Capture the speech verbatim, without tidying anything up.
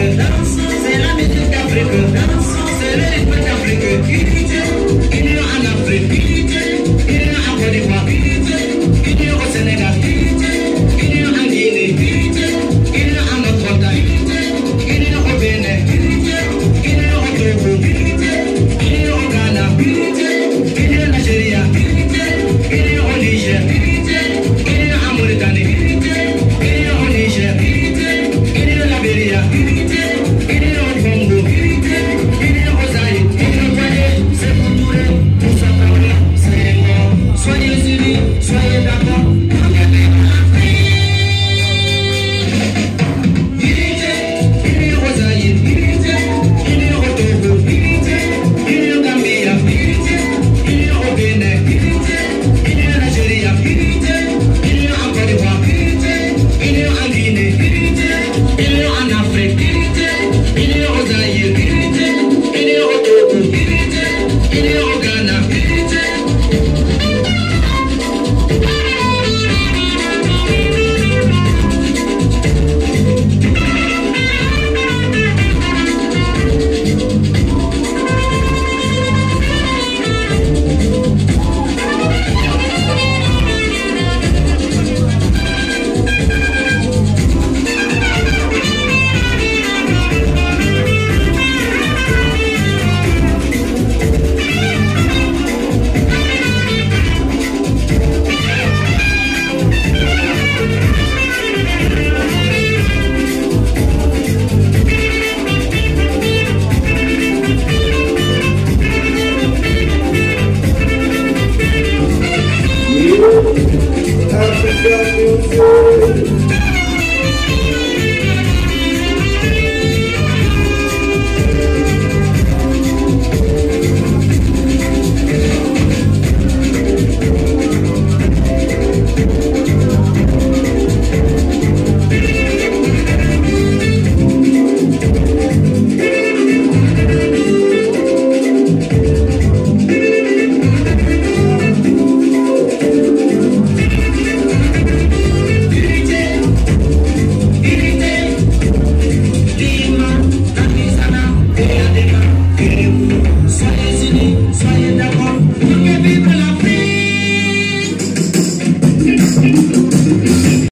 c'est la musique d'Afrique, c'est le rythme d'Afrique. Il y a en Afrique, il y a en Côte d'Ivoire, il y a au Sénégal, il y a en Guinée, il y a en Notre-Dame, il y a au Bénin, il y a au Togo, il y a au Ghana, il y a au Nigeria, il y a au Niger, il y a en Mauritanie, il y a au Niger, il y a au Liberia, il y a au Congo, il y a au Zaïre. Vous voyez, c'est pour nous, pour ça parler, c'est bon. Soyez unis, soyez d'accord. Il est